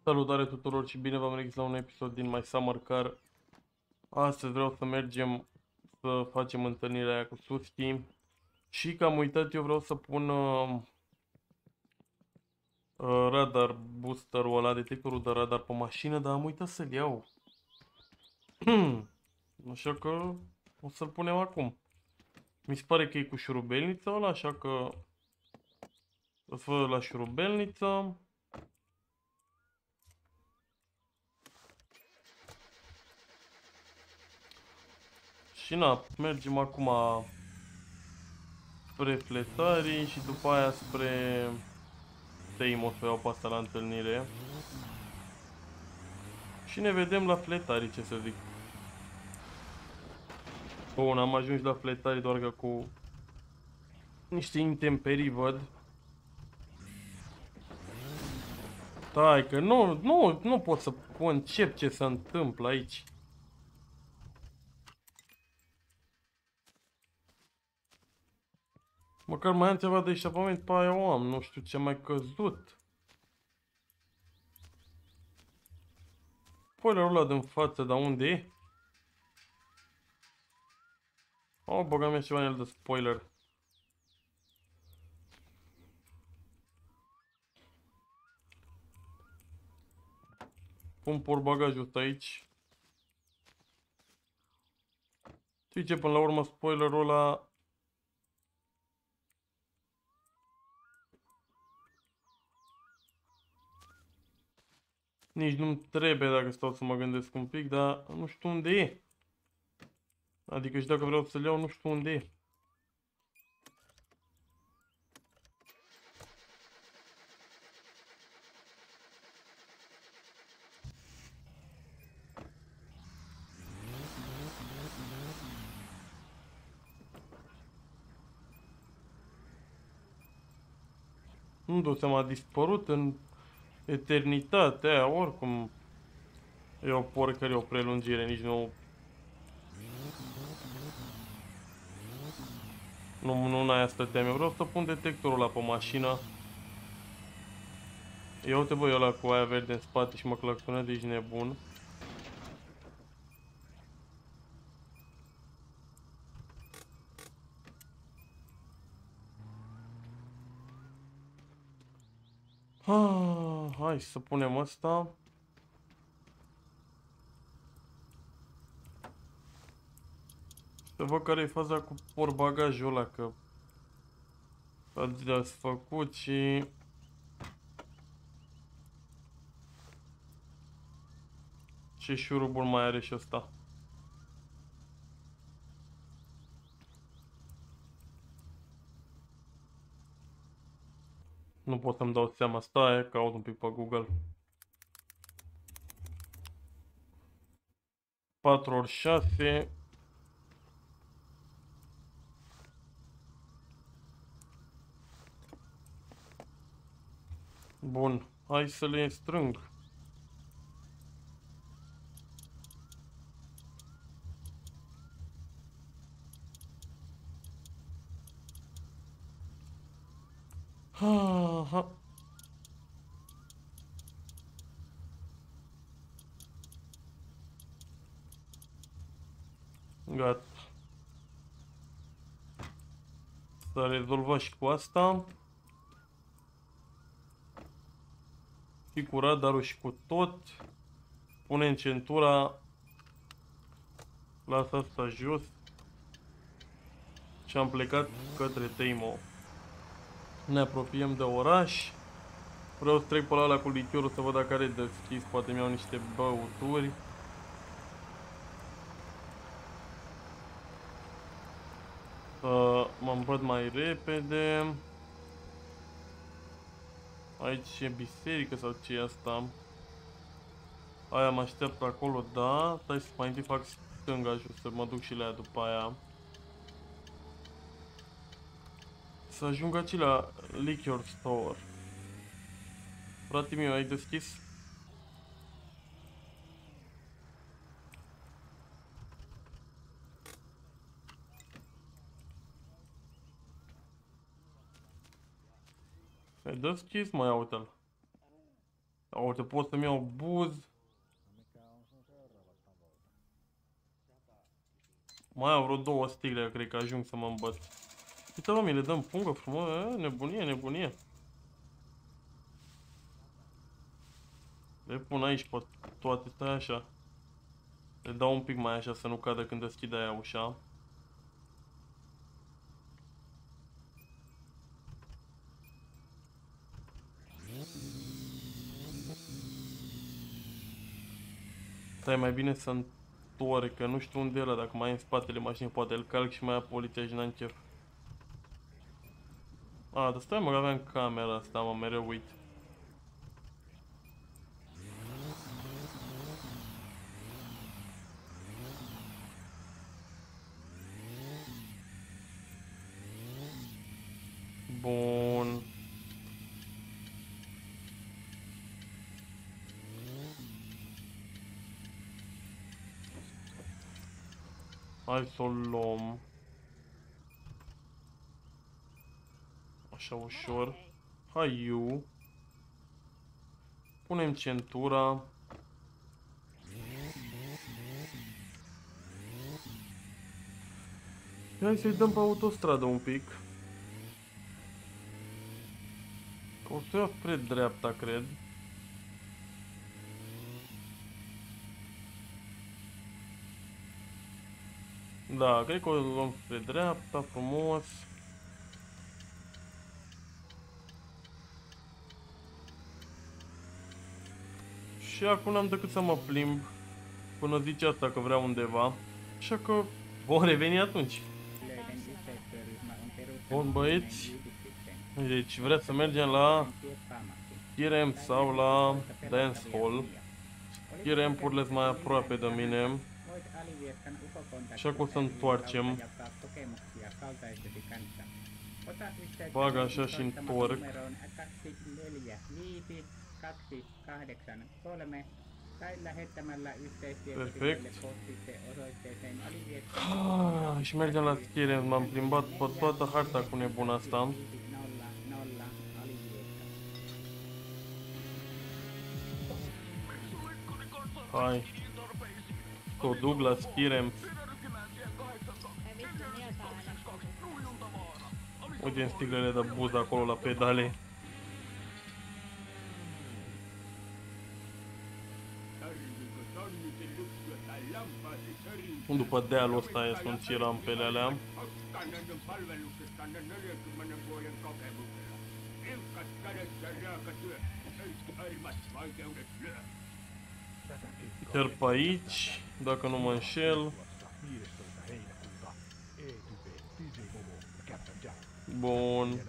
Salutare tuturor și bine v-am regăsit la un episod din My Summer Car. Astăzi vreau să mergem să facem întâlnirea aia cu Suski. Și că am uitat, eu vreau să pun radar boosterul ăla, detectorul de radar pe mașină, dar am uitat să-l iau. Așa că o să-l punem acum. Mi se pare că e cu șurubelnița ăla, așa că îl fă la șurubelniță. Și na, mergem acum spre Fletarii și după aia spre Teimos, să iau pe asta la întâlnire. Și ne vedem la Fletarii, ce să zic. Bun, am ajuns la Fletarii doar că cu niște intemperii văd. Stai că nu pot să concep ce se întâmplă aici. Măcar mai am ceva de eșapament pe aia o am, nu știu ce mai căzut. Spoilerul ăla din față, dar unde e? O, băga mea ceva în el de spoiler. Pun portbagajul ăsta aici. Știi ce, până la urmă spoilerul ăla nici nu-mi trebuie dacă stau să mă gândesc un pic, dar nu știu unde e. Adică și dacă vreau să-l iau, nu știu unde e. Nu-mi dau seama, a dispărut în eternitatea aia, oricum e o porcărie, o prelungire, nici nu în aia stăteam. Eu vreau să pun detectorul ăla pe mașină. Ia uite băi ăla cu aia verde în spate și mă claxonează, ești nebun. Hai să punem asta. Să văd care e faza cu portbagajul ăla, că ați făcut și... Ce șurubul mai are și ăsta. Nu pot să-mi dau seama, stai, caut un pic pe Google. 4x6. Bun, hai să le strâng. Ha. Gata. S-a rezolvat și cu asta. Și cu radarul și cu tot. Punem centura. Lasă asta jos. Și am plecat către Teimo. Ne apropiem de oraș. Vreau să trec pe ăla cu lichiorul să văd dacă are deschis. Poate mi-au niște băuturi. Mă îmbăt mai repede. Aici e biserică sau ce e asta? Aia mă așteaptă acolo, da. Stai să mai întâi fac stânga și să mă duc și la ea după aia. Să ajung aici la Liquor Store. Frate meu, ai deschis? Ai deschis? Mai uite-l. Uite, pot să-mi iau buz. Mai au vreo 2 sticle, cred că ajung să mă îmbăt. Uite, mă, mi le dăm pungă frumos, nebunie, nebunie. Le pun aici pe toate, stai așa. Le dau un pic mai așa să nu cadă când deschid aia ușa. Stai, mai bine să întorc, că nu știu unde e ăla, dacă mai e în spatele mașinii, poate îl calc și mai ia poliția și n-am chef. A, dar stai mă, că aveam camera asta, mă, mereu uit. Bun. Hai să o luăm. Așa ușor. Hai eu. Punem centura. Hai să-i dăm pe autostradă un pic. Că o să o ia spre dreapta, cred. Da, cred că o luăm spre dreapta, frumos. Și acum n-am decât să mă plimb până zice asta că vrea undeva. Așa că vom reveni atunci. Bun, băieți. Deci vrea să mergem la Kirem sau la Dance Hall. Kirem-urile sunt mai aproape de mine. Așa că o să întoarcem. Bag așa și întorc. Perfect. Și mergem la Kirem. M-am plimbat pe toată harta cu nebuna asta. Hai. O duc la Kirem. Uite în sticlele de buz acolo la pedale. După dealul ăsta sunt și rampele alea. Chiar pe aici, dacă nu mă înșel. Bun.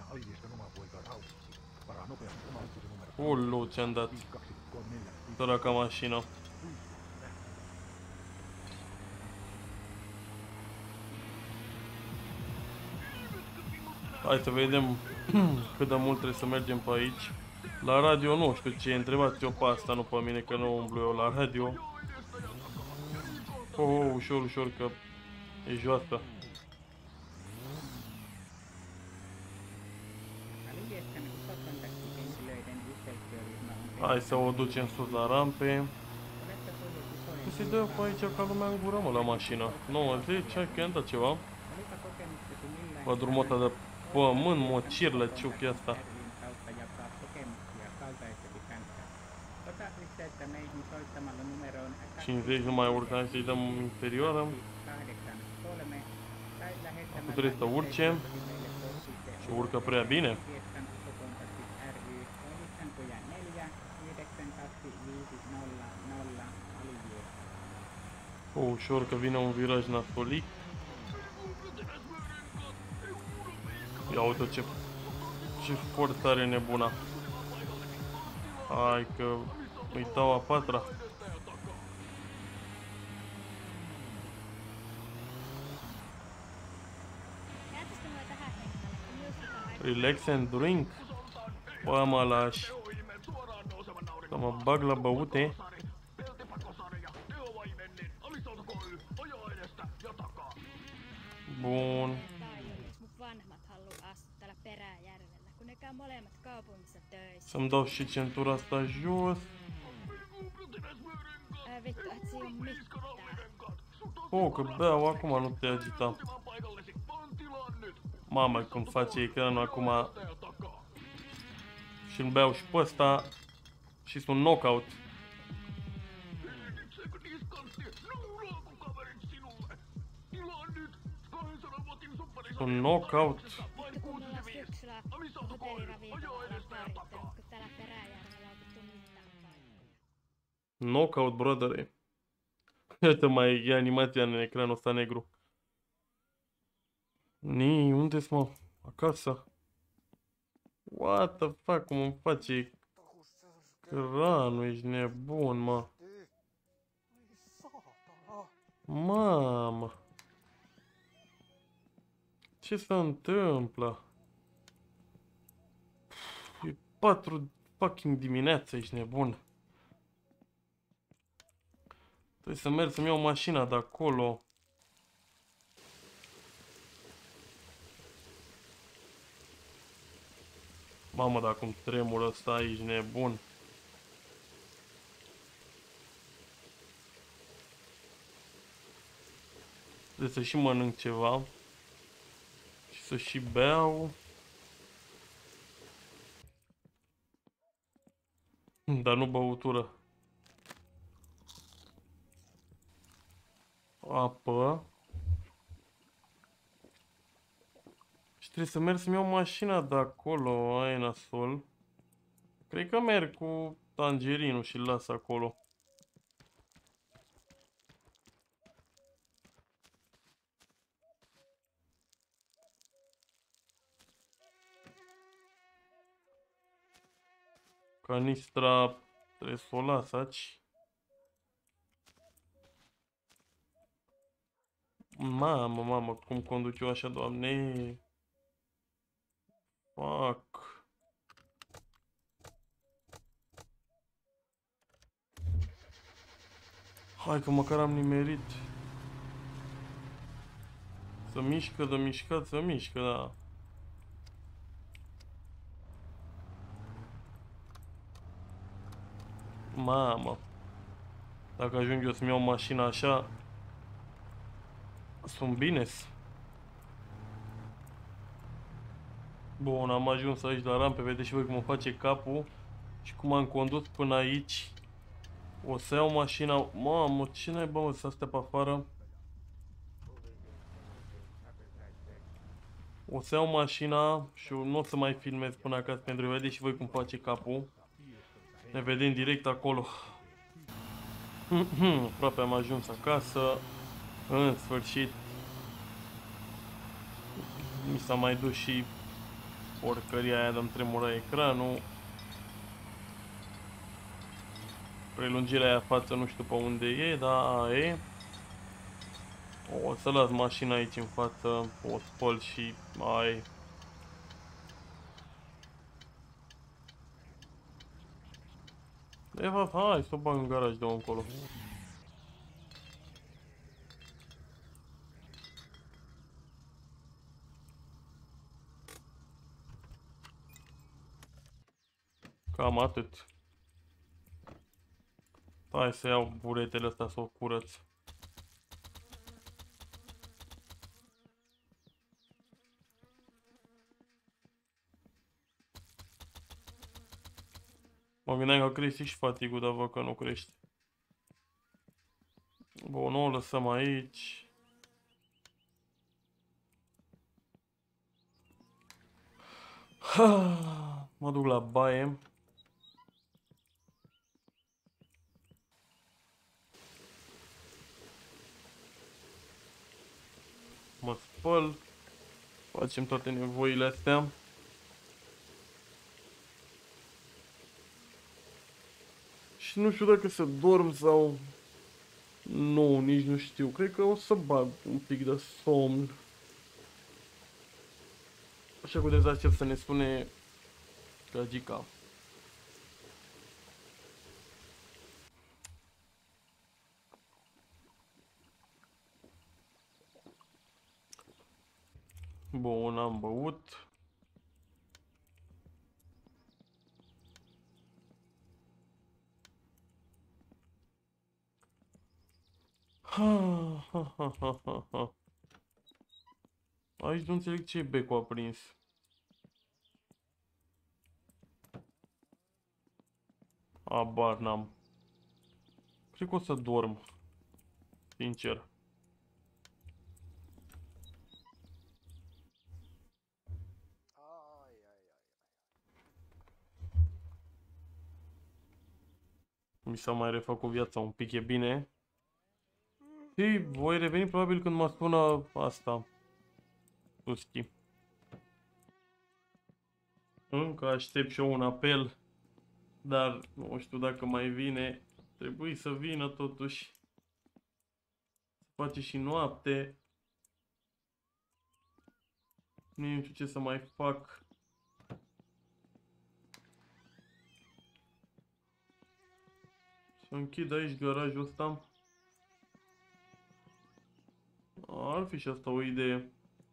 Ulu, ce-am dat. Săraca mașină. Hai să vedem cât de mult trebuie să mergem pe aici. La radio nu știu ce, întrebați-o pe asta, nu pe mine, că nu umblu eu la radio. Ușor, ușor, că e joasă. Hai să o ducem sus la rampe. Se dă pe aici ca lumea în gură, mă, la mașină. 90, hai că i-am dat ceva. Bă, drumul ăsta de pământ, mocirlă, ciuchi asta. 50 nu mai urcă, hai să-i dăm interioară. Acum trebuie să urce. Și urcă prea bine. Ușor că vine un viraj nasolic. Ia uite ce forță are nebuna. Hai că îi dau a patra. Relax and drink. Bă, mă lași. Să mă bag la băute. Bun. Să-mi dau și centura asta jos. Oh, că beau acum, nu te agita. Mamă, cum face ecranul acum. Și îl beau și pe ăsta. Și sunt knockout. Sunt knockout. Knockout, brother. Iată mai e animația în ecranul ăsta negru. Nii, unde-s, mă? Acasă. What the fuck, cum îmi face ecranul, ești nebun, mă. Mamă. Ce se întâmplă? E 4 fucking dimineața, ești nebun. Trebuie să merg să-mi iau mașina de acolo. Mamă, dar cum tremură ăsta, ești nebun. Trebuie să și mănânc ceva. Și să și beau. Dar nu băutură. Apă. Și trebuie să merg să-mi iau mașina de acolo, aia e nasol. Cred că merg cu tangerinul și-l las acolo. Canistra trebuie să o las aici. Mamă, mamă, cum conduc eu așa, doamne. Fuck. Hai că măcar am nimerit. Să mișcă, de mișcat, să mișcă, da. Mamă. Dacă ajung eu să-mi iau mașina așa, sunt bine. Bun, am ajuns aici la rampe, vedeți și voi cum îmi face capul și cum am condus până aici. O să iau mașina. Mamă, ce naiba, mă, să stea pe afară? O să iau mașina și nu o să mai filmez până acasă pentru că vedeți și voi cum face capul. Ne vedem direct acolo. Aproape am ajuns acasă. În sfârșit. Mi s-a mai dus și porcăria aia de-mi tremură ecranul. Prelungirea aia față nu știu pe unde e, dar e. O să las mașina aici în față, o spăl și mai. De fapt, hai să o bag în garaj de încolo. Cam atât. Hai să iau buretele astea să o curăț. Mă gândeam că crește și fatigul, dar văd că nu crește. Bun, o lăsăm aici. Mă duc la baie. Mă spăl. Facem toate nevoile astea. Și nu știu dacă să dorm sau... Nu, nici nu știu. Cred că o să bag un pic de somn. Așa cu dezacel să ne spune Gagica. Bun, am băut. Aici nu înțeleg ce becul a prins. Abar n-am. Cred că o să dorm. Sincer. Mi s-a mai refăcut viața un pic, e bine. Și voi reveni probabil când mă sună asta. Suski. Încă aștept și eu un apel. Dar nu știu dacă mai vine. Trebuie să vină totuși. Se face și noapte. Nu știu ce să mai fac. Să închid aici garajul ăsta. Ar fi și asta o idee.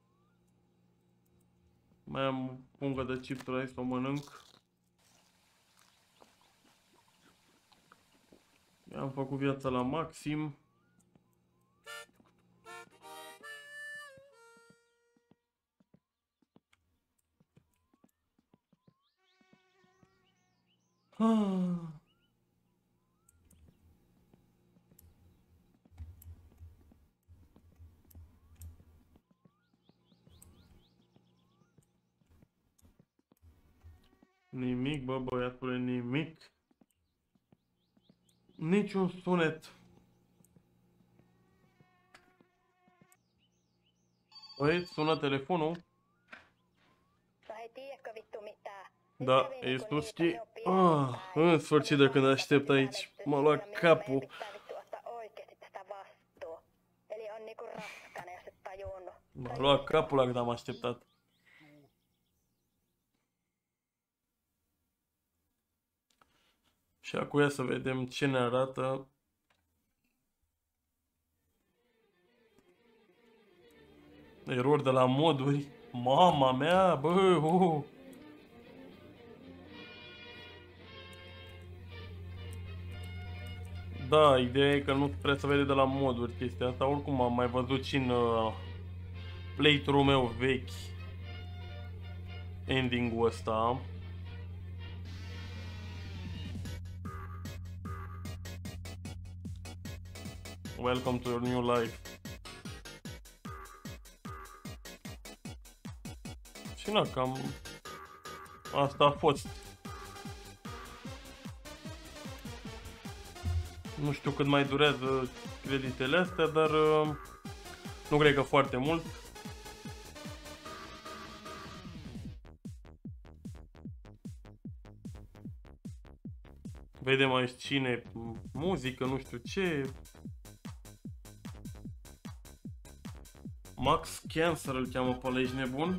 Mai am o pungă de chipsuri aici să o mănânc. Am făcut viața la maxim. Nimic, bă, băiatule, nimic. Niciun sunet. Băi, sună telefonul. Da, e Suski. În sfârșit de când aștept aici. M-a luat capul. M-a luat capul la când am așteptat. Și acum ia să vedem ce ne arată. Erori de la moduri. Mama mea, bă, Da, ideea e că nu prea se vede de la moduri chestia asta. Oricum am mai văzut și în playthrough-ul meu vechi ending-ul ăsta. Welcome to your new life. Și na, cam asta a fost. Nu știu cât mai durează creditele astea, dar nu cred că foarte mult. Vedem aici cine, muzică, nu știu ce. Max Cancer îl cheamă pe ăla, ești nebun?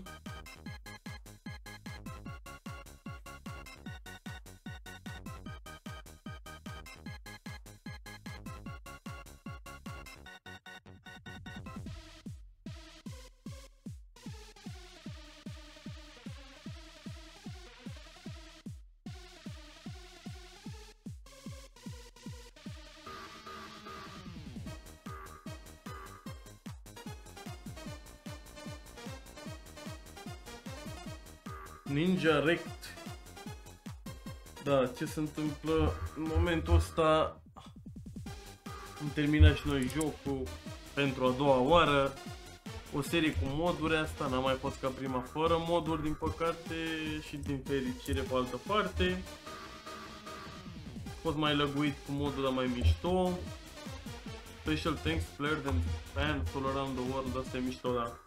Ninja Rect. Da, ce se întâmplă în momentul ăsta? Am terminat și noi jocul pentru a doua oară. O serie cu moduri asta, n-am mai fost ca prima fără moduri din păcate și din fericire pe altă parte. A fost mai lăguit cu modul, dar mai mișto. Special thanks players and fans all around the world, asta e mișto, da.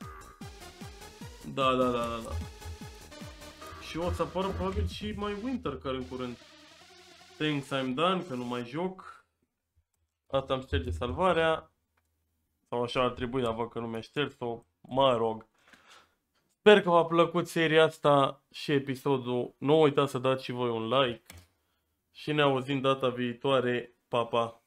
Da. Și o să apară probabil și mai Winter care în curând. Thanks, I'm done, că nu mai joc. Asta îmi șterge salvarea. Sau așa ar trebui, dar văd că nu mi-a șters-o. Mă rog. Sper că v-a plăcut seria asta și episodul. Nu uitați să dați și voi un like. Și ne auzim data viitoare. Pa, pa!